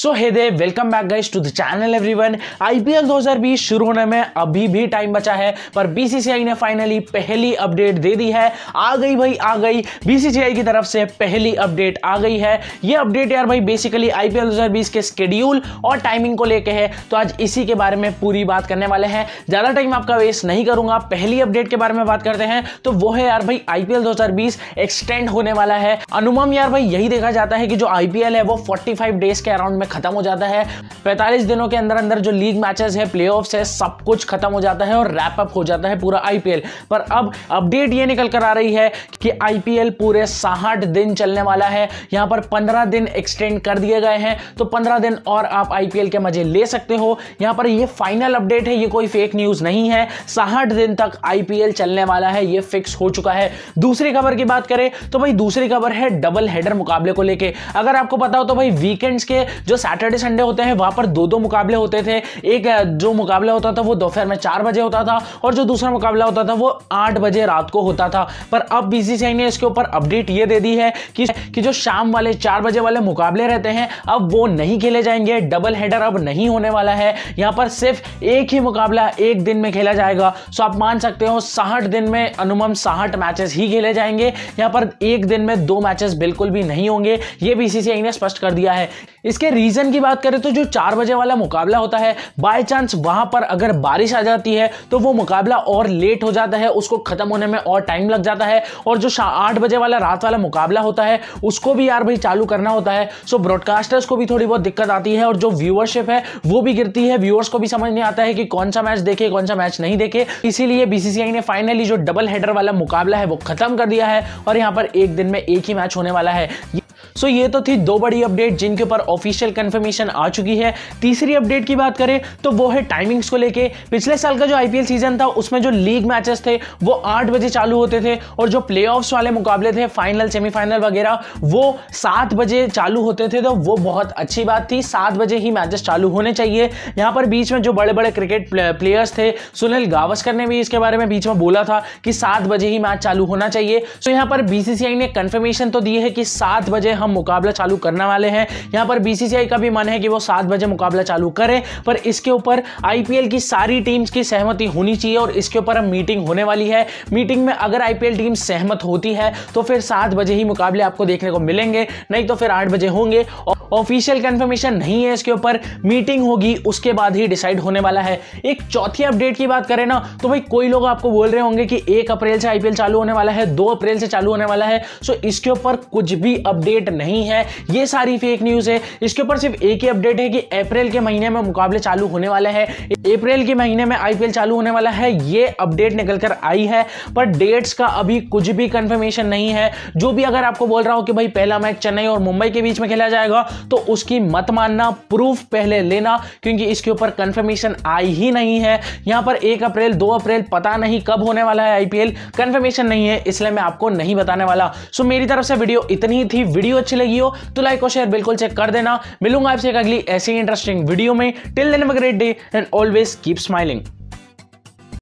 So hey there, welcome back guys to the channel everyone. IPL 2020 शुरू होने में अभी भी टाइम बचा है, पर बीसीसीआई ने फाइनली पहली अपडेट दे दी है। आ गई भाई, आ गई। बीसीसीआई की तरफ से पहली अपडेट आ गई है। ये अपडेट यार भाई बेसिकली आईपीएल 2020 के शेड्यूल और टाइमिंग को लेके है, तो आज इसी के बारे में पूरी बात करने वाले हैं। ज्यादा टाइम आपका वेस्ट नहीं करूंगा, पहली अपडेट के बारे में बात करते हैं। तो वो है यार भाई आईपीएल 2020 एक्सटेंड होने वाला है। अनुमान यार भाई यही देखा जाता है कि जो आईपीएल है वो 45 डेज के अराउंड में खत्म हो जाता है। 45 दिनों के अंदर अंदर जो लीग मैचेस है, प्लेऑफ्स है, सब कुछ खत्म हो जाता है और रैप अप हो जाता है पूरा आईपीएल। पर अब अपडेट ये निकल कर आ रही है कि आईपीएल पूरे 60 दिन चलने वाला है। यहां पर 15 दिन एक्सटेंड कर दिए गए हैं, तो 15 दिन और आप आईपीएल के मजे ले सकते हो। यहां पर ये फाइनल अपडेट है, ये कोई फेक न्यूज नहीं है। 60 दिन तक आईपीएल चलने वाला है, ये फिक्स हो चुका है। दूसरी खबर की बात करें तो भाई दूसरी खबर है डबल हेडर मुकाबले को लेके। अगर आपको पता हो तो भाई वीकेंड्स के जो सैटरडे संडे होते हैं वहां पर दो मुकाबले होते थे। एक जो मुकाबला होता था वो दोपहर में 4 बजे होता था और जो दूसरा मुकाबला होता था वो 8 बजे रात को होता था। पर अब बीसीसीआई ने इसके ऊपर अपडेट ये दे दी है कि जो शाम वाले 4 बजे वाले मुकाबले रहते हैं अब वो नहीं खेले जाएंगे। डबल हेडर अब नहीं होने वाला है। यहां पर सिर्फ एक ही मुकाबला एक दिन में खेला जाएगा। सो आप मान सकते हो 60 दिन में अनुमान 60 मैचेस ही खेले जाएंगे। यहां पर एक दिन में 2 मैचेस बिल्कुल भी नहीं होंगे, ये बीसीसीआई ने स्पष्ट कर दिया है। इसके रीजन की बात करें तो जो 4 बजे वाला मुकाबला होता है, बाय चांस वहां पर अगर बारिश आ जाती है तो वो मुकाबला और लेट हो जाता है, उसको खत्म होने में और टाइम लग जाता है। और जो 8 बजे वाला रात वाला मुकाबला होता है उसको भी यार भाई चालू करना होता है। सो ब्रॉडकास्टर्स को भी थोड़ी बहुत दिक्कत आती है और जो व्यूअरशिप है वो भी गिरती है। व्यूअर्स को भी समझ नहीं आता है कि कौन सा मैच देखे कौन सा मैच नहीं देखे। इसीलिए बीसीसीआई ने फाइनली जो डबल हेडर वाला मुकाबला है वो खत्म कर दिया है और यहां पर एक दिन में एक ही मैच होने वाला है। सो ये तो थी 2 बड़ी अपडेट जिनके ऊपर ऑफिशियल कंफर्मेशन आ चुकी है। तीसरी अपडेट की बात करें तो वो है टाइमिंग्स को लेके। पिछले साल का जो आईपीएल सीजन था उसमें जो लीग मैचेस थे वो 8 बजे चालू होते थे और जो प्लेऑफ्स वाले मुकाबले थे, फाइनल सेमीफाइनल वगैरह, वो 7 बजे चालू होते थे। तो वो बहुत अच्छी बात थी, 7 बजे ही मैचेस चालू होने चाहिए। यहाँ पर बीच में जो बड़े बड़े क्रिकेट प्लेयर्स थे, सुनील गावस्कर ने भी इसके बारे में बीच में बोला था कि 7 बजे ही मैच चालू होना चाहिए। तो यहाँ पर बीसीसीआई ने कंफर्मेशन तो दी है कि 7 बजे हम मुकाबला चालू करने वाले हैं। यहां पर बीसीसीआई का भी मन है कि वो 7 बजे मुकाबला चालू करें, पर इसके ऊपर आईपीएल की सारी टीम्स की सहमति होनी चाहिए और इसके ऊपर अब मीटिंग होने वाली है। मीटिंग में अगर आईपीएल टीम सहमत होती है तो फिर 7 बजे ही मुकाबले आपको देखने को मिलेंगे, नहीं तो फिर 8 बजे होंगे। ऑफिशियल कंफर्मेशन नहीं है इसके ऊपर, मीटिंग होगी उसके बाद ही डिसाइड होने वाला है। एक चौथी अपडेट की बात करें ना तो भाई कोई लोग आपको बोल रहे होंगे कि 1 अप्रैल से आईपीएल चालू होने वाला है, 2 अप्रैल से चालू होने वाला है। सो इसके ऊपर कुछ भी अपडेट नहीं है, ये सारी फेक न्यूज है। इसके ऊपर सिर्फ एक ही अपडेट है कि अप्रैल के महीने में मुकाबले चालू होने वाले हैं, अप्रैल के महीने में आईपीएल चालू होने वाला है। ये अपडेट निकलकर आई है, पर डेट्स का अभी कुछ भी कंफर्मेशन नहीं है। जो भी अगर आपको बोल रहा हो कि भाई पहला मैच चेन्नई और मुंबई के बीच में खेला जाएगा तो उसकी मत मानना, प्रूफ पहले लेना, क्योंकि इसके ऊपर कंफर्मेशन आई ही नहीं है। यहां पर 1 अप्रैल 2 अप्रैल पता नहीं कब होने वाला है आईपीएल, कंफर्मेशन नहीं है, इसलिए मैं आपको नहीं बताने वाला। सो मेरी तरफ से वीडियो इतनी ही थी। वीडियो अच्छी लगी हो तो लाइक और शेयर बिल्कुल चेक कर देना। मिलूंगा आपसे एक अगली ऐसी इंटरेस्टिंग वीडियो में। Till then have a great day and always keep smiling.